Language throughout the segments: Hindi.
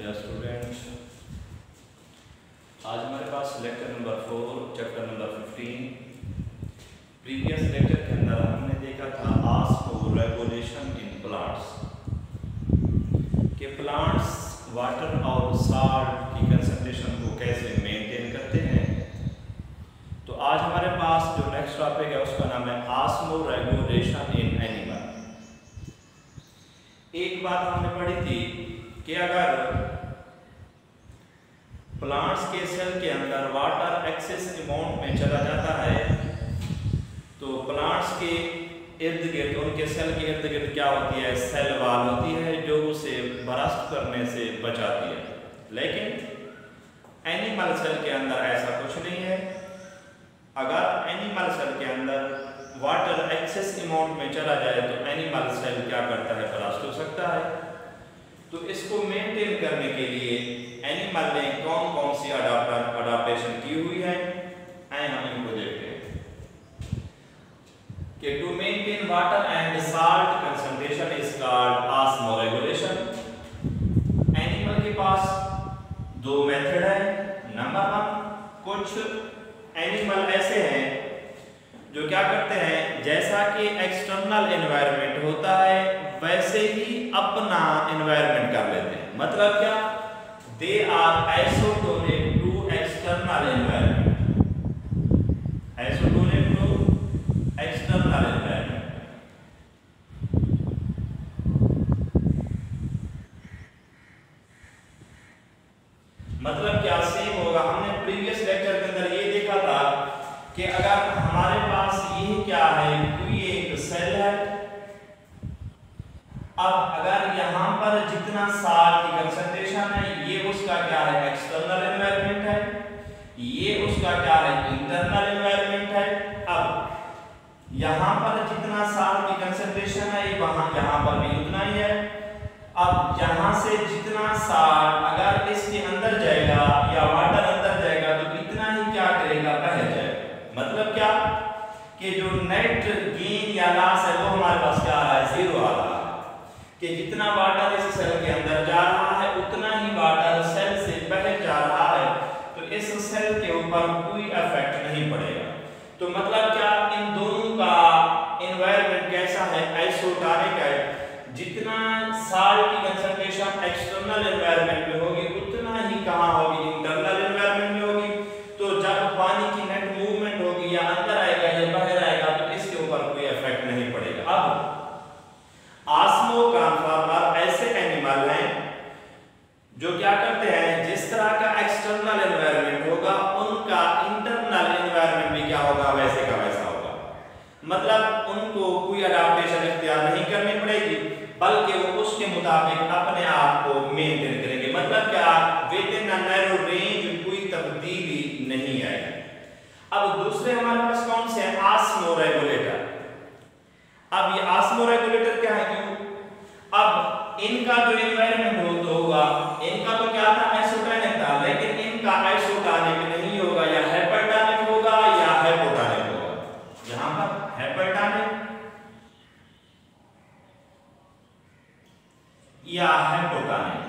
डियर स्टूडेंट्स, आज हमारे पास lecture number 4 chapter number 15। Previous lecture के अंदर हमने देखा था ऑस्मोरेगुलेशन इन प्लांट्स के प्लांट्स वाटर और साल्ट की कंसंट्रेशन को कैसे मेंटेन करते हैं। तो आज हमारे पास जो नेक्स्ट टॉपिक है उसका नाम है ऑस्मोरेगुलेशन इन एनिमल। एक बात हमने पढ़ी थी कि अगर प्लांट्स के सेल के अंदर वाटर एक्सेस अमाउंट में चला जाता है तो प्लांट्स के इर्द गिर्द, उनके सेल के इर्द गिर्द क्या होती है, सेल वॉल होती है जो उसे बर्स्ट करने से बचाती है। लेकिन एनिमल सेल के अंदर ऐसा कुछ नहीं है। अगर एनिमल सेल के अंदर वाटर एक्सेस अमाउंट में चला जाए तो एनिमल सेल क्या करता है, बर्स्ट हो सकता है। तो इसको मेंटेन करने के लिए एनिमल ने कौन कौन सी अडाप्टेशन की हुई है, आए हम इनको देखते हैं कि to maintain water and salt concentration is called osmoregulation. Animal के पास दो मेथड है। नंबर 1, कुछ एनिमल ऐसे हैं जो क्या करते हैं, जैसा कि एक्सटर्नल एनवायरनमेंट होता है वैसे ही अपना एनवायरनमेंट कर लेते हैं। मतलब क्या, they are isotonic to external environment, isotonic to external environment. मतलब क्या सेम होगा। हमने प्रीवियस लेक्चर के अंदर ये देखा था कि अगर हमारे पास ये क्या है, कोई एक सेल है। अब अगर यहाँ पर जितना साल्ट की कंसंट्रेशन है ये उसका क्या है, एक्सटर्नल एनवायरनमेंट है, ये उसका क्या है, इंटरनल एनवायरनमेंट है। अब यहाँ पर जितना साल्ट की कंसंट्रेशन है वहां यहाँ पर भी उतना ही है। अब यहाँ से जितना साल्ट अगर इसके अंदर जाएगा या वाटर अंदर जाएगा तो इतना ही क्या करेगा, बह जाएगा। मतलब क्या कि जो नेट गेन या लॉस है वो हमारे पास क्या आ रहा है, 0 आ रहा है। कि जितना वाटर इस सेल के अंदर जा रहा है उतना ही वाटर सेल से बाहर जा रहा है, तो इस सेल के ऊपर कोई इफेक्ट नहीं पड़ेगा। तो मतलब क्या, इन दोनों का एनवायरनमेंट कैसा है, आइसोटोनिक है। जितना साल्ट की कंसंट्रेशन एक्सटर्नल एनवायरनमेंट में होगी उतना ही कहां होगी, इंटरनल एनवायरनमेंट में होगी। तो जब पानी की नेट मूवमेंट होगी या अंदर आएगा या बाहर आएगा तो इसके ऊपर कोई इफेक्ट नहीं पड़ेगा। अब ऑस्मो ट्रांसफार्मर ऐसे एनिमल हैं जो क्या करते हैं, जिस तरह का एक्सटर्नल एनवायरनमेंट होगा उनका इंटरनल एनवायरनमेंट भी क्या होगा, वैसे का वैसा होगा। मतलब उनको कोई अडॉप्टेशन इख्तियार नहीं करनी पड़ेगी बल्कि वो उसके मुताबिक अपने आप को मेंटेन करेंगे। मतलब क्या, within a narrow range कोई तब्दीली नहीं आएगी। अब दूसरे हमारे पास कौन से हैं, ऑस्मोरेगुलेटर। अब ये ऑस्मोरेगुलेटर क्या है, क्यों, अब इनका जो एनवायरनमेंट होगा, इनका तो क्या था, आइसोटोनिक था, लेकिन इनका आइसोटोनिक नहीं होगा, या हाइपरटोनिक होगा या हाइपोटोनिक होगा। यहां पर हाइपरटोनिक या हाइपोटोनिक।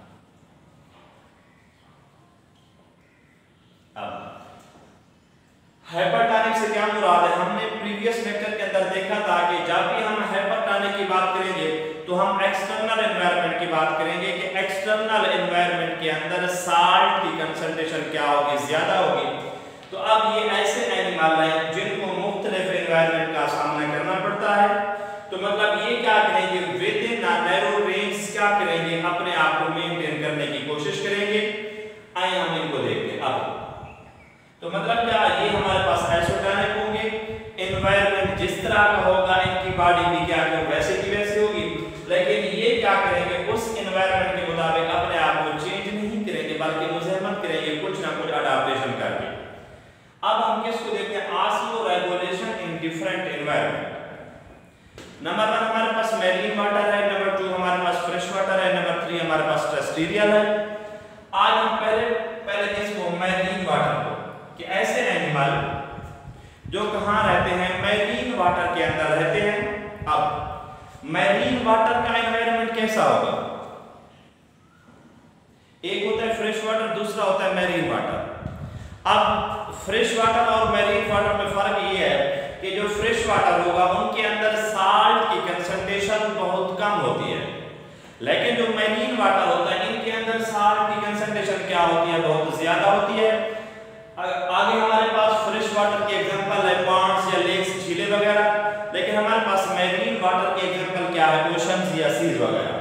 अब हाइपरटोनिक से क्या मुराद है, हमने प्रीवियस लेक्चर के अंदर देखा था कि जब भी हम हाइपरटोनिक की बात करेंगे तो हम एक्सटर्नल एनवायरनमेंट की बात करेंगे कि एक्सटर्नल एनवायरनमेंट के अंदर साल्ट की कंसंट्रेशन क्या होगी, ज्यादा होगी। तो अब ये ऐसे एनिमल हैं जिनको मुख्तलिफ एनवायरनमेंट का सामना करना पड़ता है। तो मतलब ये क्या करेंगे, within a narrow range क्या करेंगे, अपने आप को मेंटेन करने की कोशिश करेंगे। आइए हम इनको देखते हैं। अब तो मतलब क्या, ये हमारे पास आइसोटोनिक होंगे, एनवायरनमेंट जिस तरह का होगा इनकी बॉडी भी क्या होगी, वैसे की वैसे होगी। लेकिन ये क्या करेंगे, उस एनवायरनमेंट के मुताबिक अपने आप को चेंज नहीं करेंगे बल्कि मुज़ाहमत करेंगे कुछ ना कुछ अडॉप्टेशन करके। अब हम किसको देखते हैं, osmoregulation in different environment. Number 1 हमारे पास मैरीन वाटर है, नंबर 2 हमारे पास फ्रेश वाटर है, नंबर 3 हमारे पास टेरेस्ट्रियल है। आज हम पहले इसको मैरीन वाटर को, कि ऐसे एनिमल जो कहां रहते हैं, मैरीन वाटर के अंदर रहते हैं। अब मैरीन वाटर का एनवायरनमेंट कैसा होगा, फ्रेश वाटर और मैरीन वाटर में फर्क ये है कि जो फ्रेश वाटर होगा उनके अंदर साल्ट की कंसंट्रेशन बहुत कम होती है, लेकिन जो मैरीन वाटर होता है इनके अंदर साल्ट की कंसंट्रेशन क्या होती है, बहुत ज्यादा होती है। आगे हमारे पास फ्रेश वाटर के एग्जांपल है पॉन्ड्स या लेक्स, झीलें वगैरह, लेकिन हमारे पास मैरीन वाटर के एग्जांपल क्या है, ओशंस या सीज वगैरह।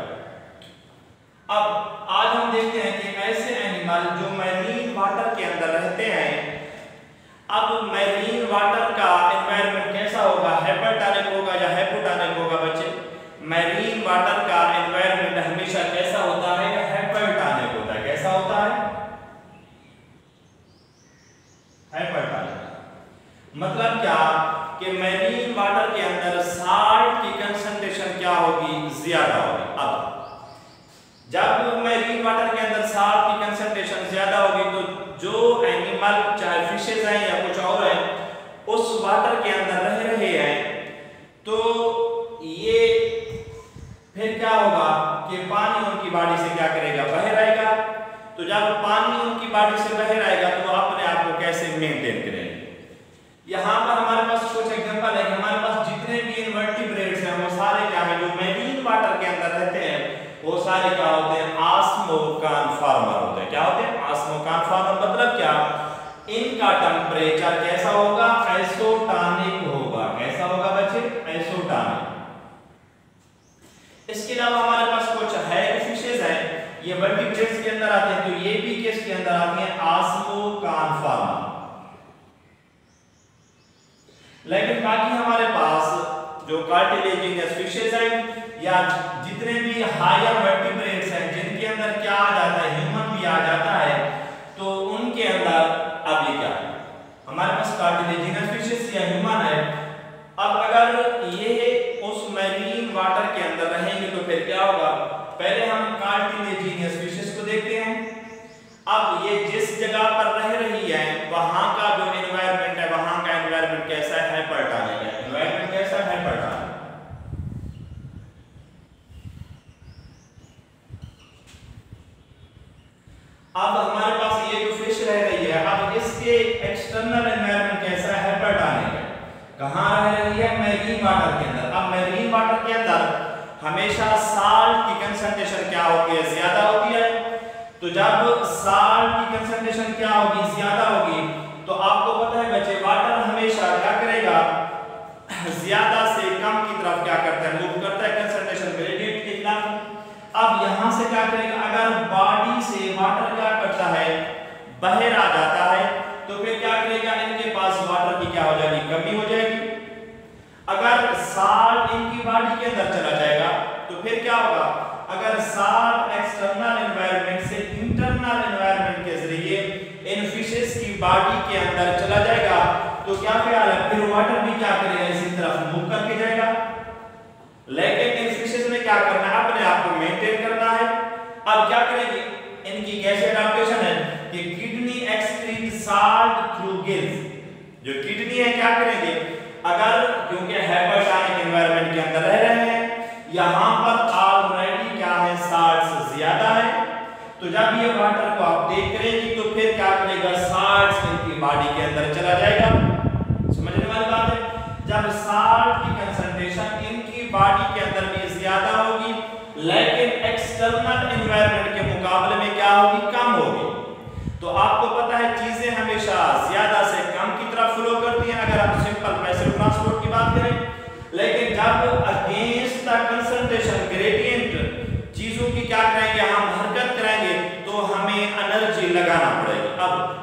अब आज हम देखते हैं कि ऐसे एनिमल जो मैरीन वाटर के अंदर रहते हैं, अब मैरीन वाटर का एनवायरनमेंट कैसा होगा, हाइपरटोनिक होगा या हाइपोटोनिक होगा बच्चे? मैरीन वाटर का एनवायरनमेंट हमेशा कैसा होता है, हाइपरटोनिक होता है। कैसा होता है? हाइपरटोनिक। मतलब क्या कि मैरीन वाटर के अंदर साल्ट की कंसंट्रेशन क्या होगी, ज्यादा होगी। अब जब मैरीन वाटर के अंदर साल्ट की कंसंट्रेशन ज्यादा होगी तो जो एनिमल, चाहे फिशेज हैं या कुछ और है, उस वाटर के अंदर रह रहे हैं, तो ये फिर क्या होगा कि पानी उनकी बॉडी से क्या करेगा, बह रहेगा। तो जब पानी उनकी बॉडी से बह रहेगा तो अपने आप को कैसे मेंटेन करेंगे? यहाँ पर हमारे पास कुछ एग्जांपल है कि हमारे पास जितने भी इनवर्टिब्रेट्स हैं वो सारे क्या है, जो मैरीन वाटर के अंदर रहते हैं वो सारे क्या होते हैं, ऑस्मोकॉन्फॉर्मर होते हैं। क्या होते हैं? ऑस्मोकॉन्फॉर्मर। मतलब क्या, इनका टेम्परेचर कैसा होगा, आइसोटोनिक होगा। कैसा होगा बच्चे? आइसोटोनिक। इसके अलावा हमारे पास कुछ हैग फिशेज हैं, ये वर्टिब्रेट्स के अंदर आते हैं, तो ये भी किसके अंदर आते हैं, ऑस्मोकॉन्फॉर्मर। लेकिन बाकी हमारे पास जो कार्टिलेजिनस फिशेज हैं या जितने भी हायर वर्टिब्रेट्स हैं जिनके अंदर क्या आ जाता है, ह्यूमन भी आ जाता है, तो उनके अंदर अब ये क्या है, हमारे पास कार्टिलेजिनस फिशेज या ह्यूमन है। अब अगर ये उस मैरीन वाटर के अंदर रहेंगे तो फिर क्या होगा, पहले हम कार्टिलेजिनस फिशेज को देखते हैं। अब ये जिस जगह पर रह रही है वहां का जो एनवायरनमेंट है, वहां का एनवायरनमेंट कैसा है, हाइपरटोनिक है। एनवायरनमेंट कैसा है, हाइपरटोनिक। अब हमारे पास ये जो फिश रह रही है, अब इसके एक्सटर्नल एनवायरनमेंट कैसा है, हाइपरटोनिक है। कहां रह रही है, मैरीन वाटर के अंदर। अब मैरीन वाटर के अंदर हमेशा साल्ट की कंसंट्रेशन क्या होती है, ज्यादा होती है। तो जब साल्ट की कंसंट्रेशन क्या होगी, ज्यादा होगी, तो आपको पता है बच्चे वाटर हमेशा क्या करेगा, ज्यादा से कम की तरफ क्या करता है, मूव करता है कंसंट्रेशन ग्रेडियंट के खिलाफ। अब यहां से क्या करेगा, अगर बॉडी से वाटर क्या करता है, बाहर आ जाता है, तो फिर क्या करेगा, इनके पास वाटर की क्या हो जाएगी, कमी हो जाएगी। अगर साल्ट इनकी बॉडी के अंदर चला जाएगा तो फिर क्या होगा, अगर साल्ट एक्सटर्नल एनवायरनमेंट से इंटरनल एनवायरनमेंट के जरिए इन फिशेस की बॉडी के अंदर चला जाएगा तो क्या ख्याल है, फिर वाटर भी क्या करेगा, इसी तरफ मूव करके जाएगा। लेकिन इन फिशेस में क्या करना है, अपने आप को मेंटेन करना है। अब क्या करेंगे, इनकी कैसे एडाप्टेशन है कि kidney excrete salt through gills. जो किडनी है क्या करेंगे, अगर क्योंकि हाइपरटोनिक एनवायरनमेंट के अंदर रह रहे हैं, यहां पर ऑलरेडी क्या है, साल्ट्स ज्यादा है, तो जब ये वाटर को आप देख करेंगे तो फिर क्या करेगा, साल्ट्स इनकी बॉडी के अंदर चला जाएगा। समझने वाली बात है। जब साल्ट की कंसंट्रेशन इनकी बॉडी के अंदर भी ज्यादा होगी लेकिन एक्सटर्नल एनवायरनमेंट के मुकाबले में क्या होगी, कम होगी। तो आपको पता है चीजें हमेशा ज्यादा से कम की तरफ फ्लो करती हैं अगर हम सिंपल पैसिव ट्रांसपोर्ट की बात करें। लेकिन जब अगेंस्ट द कंसंट्रेशन ग्रेडियंट चीजों की क्या करेंगे, हम हरकत करेंगे तो हमें एनर्जी लगाना पड़ेगी। अब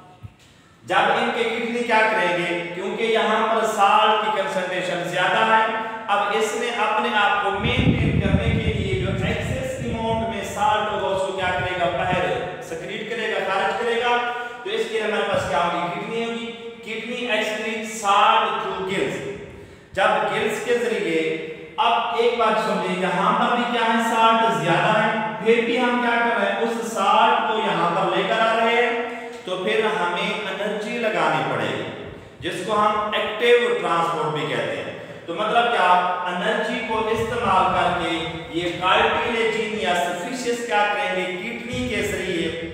जब इनके किडनी क्या करेंगे, क्योंकि यहाँ पर साल्ट की कंसंट्रेशन ज्यादा है, अब इसने अपने आप को मेंटेन करने के लिए जो एक्सेस अमाउंट में साल्ट होगा उसको क्या करेगा, बाहर सेक्रीट करेगा, खारिज करेगा। तो इसके लिए हमारे पास क्या होगी, किडनी होगी। Kidney excrete salt through gills. जब गिल्स के जरिए, अब एक बात समझिए, यहाँ पर भी क्या है, साल्ट ज्यादा है, फिर भी हम क्या कर रहे हैं, उस साल्ट को यहाँ पर लेकर आ रहे हैं, तो फिर हमें एनर्जी लगानी पड़ेगी जिसको हम एक्टिव ट्रांसपोर्ट भी कहते हैं। तो मतलब क्या, एनर्जी को इस्तेमाल करके ये कार्टिलेजिनियस फिशेस क्या करेंगे, किडनी के जरिए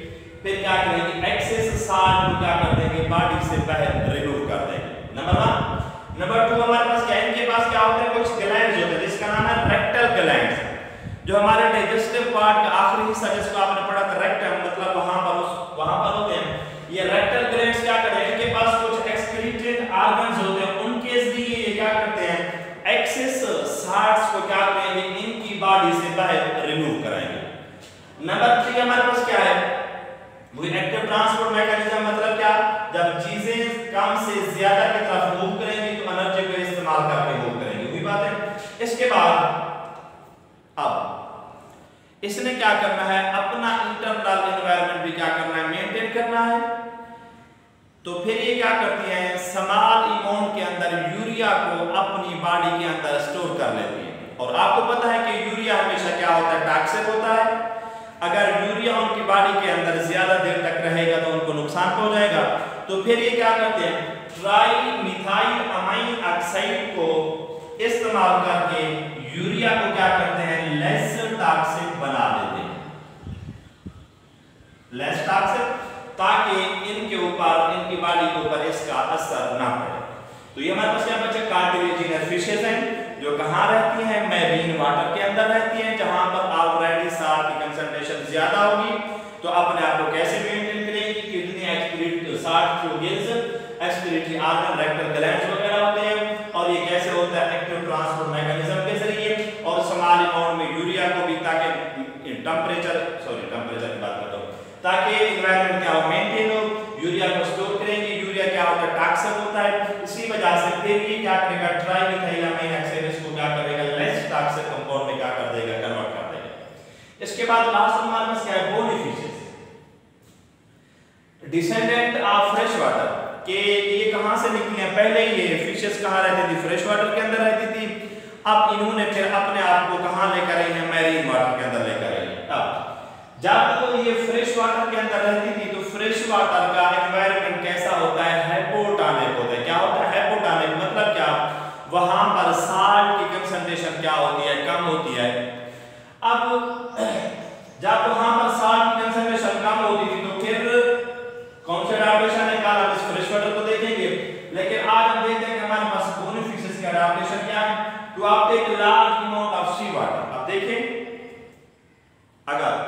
फिर क्या करेंगे, एक्सेस साल्ट को क्या कर देंगे, बॉडी से बाहर रिमूव कर देंगे। नंबर 1। नंबर 2 हमारे पास क्या है, इनके पास क्या होता है, कुछ ग्लैंड्स होते हैं जिसका नाम है रेक्टल ग्लैंड्स, जो हमारे डाइजेस्टिव पार्ट का आखिरी हिस्सा जिसको आपने पढ़ा था रेक्टम, मतलब वहां पर होते हैं। ये रेक्टल ग्लैंड्स क्या करते हैं, इनके पास कुछ एक्सक्रीटेड ऑर्गन्स होते हैं, उनके जरिए ये क्या करते हैं, एक्सेस साल्ट्स को क्या करेंगे, इनकी बॉडी से बाहर रिमूव कराएंगे। नंबर 3 हमारे पास क्या है, वो एक्टिव ट्रांसपोर्ट मैकेनिज्म, मतलब क्या, जब चीजें कम से ज्यादा की तरफ मूव करेंगी तो एनर्जी को इस्तेमाल करके मूव करेंगी, वही बात है। इसके बाद अब इसने क्या करना है, अपना इंटरनल एनवायरनमेंट भी क्या करना है, मेंटेन करना है। तो फिर ये क्या करती है, स्मॉल अमाउंट के अंदर यूरिया को अपनी बॉडी के अंदर स्टोर कर लेती है। और आपको पता है कि यूरिया हमेशा क्या होता है, टॉक्सिक होता है। अगर यूरिया उनकी बॉडी के अंदर ज्यादा देर तक रहेगा तो उनको नुकसान पहुंचाएगा। तो फिर ये क्या करते हैं, ट्राई मिथाइल अमाइन ऑक्साइड को इस्तेमाल करके यूरिया को क्या करते हैं, लेस टॉक्सिक बना देते हैं, लेस टॉक्सिक, ताकि इनके ऊपर, इनकी बॉडी के ऊपर इसका असर ना पड़े। तो ये हमारे पास क्या बचे, कार्टिलेजिनस फिशेस हैं जो कहाँ रहती हैं, मैरीन वाटर के अंदर रहती हैं, जहां पर ऑलरेडी साल्ट की कंसंट्रेशन ज्यादा होगी। तो अपने आप को कैसे मेंटेन करेंगे, कितने एक्सक्रीट साल्ट जो gills excretory organ rectal glands वगैरह होते हैं, और ये कैसे होता है, एक्टिव ट्रांसपोर्ट मैकेनिज्म के जरिए, और स्मॉल अमाउंट में यूरिया को भी, ताकि टेम्परेचर की बात करता हूं, ताकि एनवायरनमेंट क्या हो, मेंटेन हो, यूरिया को स्टोर करेंगे। यूरिया क्या होता है, टॉक्सिक होता है, इसी वजह से फिर ये क्या करेगा, ट्राइमिथाइल अमाइन ऑक्साइड इसको क्या करेगा, लेस टॉक्सिक कंपाउंड में क्या कर देगा, कन्वर्ट कर देगा। इसके बाद लास्ट हमारे पास क्या है, bony fishes, descendant of fresh water, कि ये कहां से निकली हैं, पहले ये फिशेस कहां रहती थी, फ्रेश वाटर के अंदर रहती थी। अब इन्होंने फिर अपने आप को कहां लेकर आई है, मैरीन वाटर के अंदर लेकर आई है। अब जब ये फ्रेश वाटर के अंदर रहती थी तो फ्रेश वाटर का एनवायरनमेंट कैसा होता है, हाइपोटोनिक होता है। क्या होता है हाइपोटोनिक, मतलब क्या, वहां पर साल्ट की कंसंट्रेशन क्या होती है, कम होती है। अब जब वहां पर साल्ट की कंसंट्रेशन कम होती थी तो फिर कौन सा एडाप्टेशन है, कल हम इस फ्रेश वाटर को देखेंगे, लेकिन आज हम देखते हैं कि हमारे पास बोनी फिशेस का एडाप्टेशन क्या है। तो आप take large amount of sea water, अब देखें, अगर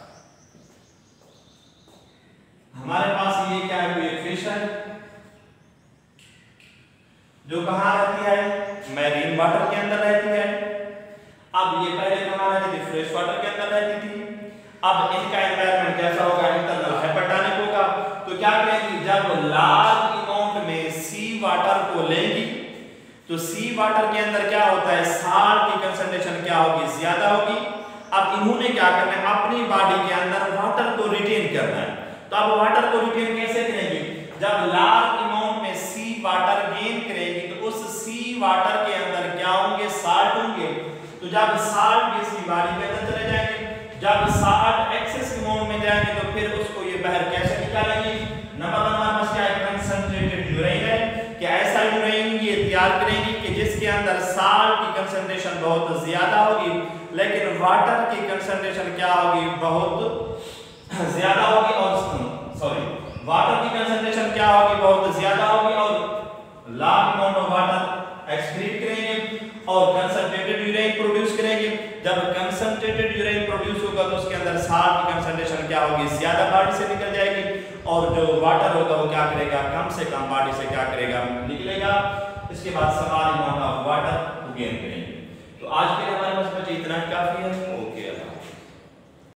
हमारे पास ये क्या है, कोई फिश है जो कहां रहती है, मैरीन वाटर के अंदर रहती है। अब ये पहले कहां रहती थी, फ्रेश वाटर के अंदर रहती थी। अब इनका एनवायरनमेंट कैसा होगा, इंटरनल हाइपोटोनिक होगा। तो क्या करेंगी, जब लार्ज अमाउंट में सी वाटर को लेंगी तो सी वाटर के अंदर क्या होता है, साल्ट की कंसंट्रेशन क्या होगी, ज्यादा होगी। अब इन्होंने क्या करना है, अपनी बॉडी के अंदर वाटर को रिटेन करना है। तो अब वाटर को रिटेन कैसे करेंगे, जब लार्ज अमाउंट में सी वाटर गेन करेंगे तो उस सी वाटर के अंदर क्या होंगे, साल्ट होंगे। तो जब साल्ट भी इसकी बॉडी के अंदर चले जाएंगे, जब साल्ट एक्सेस अमाउंट में जाएंगे तो फिर उसको ये बाहर कैसे निकालेंगे। नंबर 1 हमारे पास क्या है, कंसंट्रेटेड यूरेन है, कि ऐसा यूरेन ये तैयार करेंगे कि जिसके अंदर साल्ट की कंसंट्रेशन बहुत ज्यादा होगी, लेकिन वाटर की कंसंट्रेशन क्या होगी, बहुत ज्यादा होगी, और वाटर की कंसंट्रेशन क्या होगी, बहुत ज्यादा होगी, और large amount of water excrete करेंगे और कंसंट्रेटेड यूरेन प्रोड्यूस करेंगे। जब कंसंट्रेटेड यूरेन प्रोड्यूस होगा तो उसके अंदर साल्ट की कंसंट्रेशन क्या होगी, ज्यादा बॉडी से निकल जाएगी, और जो वाटर होगा वो क्या करेगा, कम से कम बॉडी से क्या करेगा, निकलेगा। इसके बाद small amount of water gain करेंगे। तो आज के लिए हमारे पास बचे इतना ही काफी है।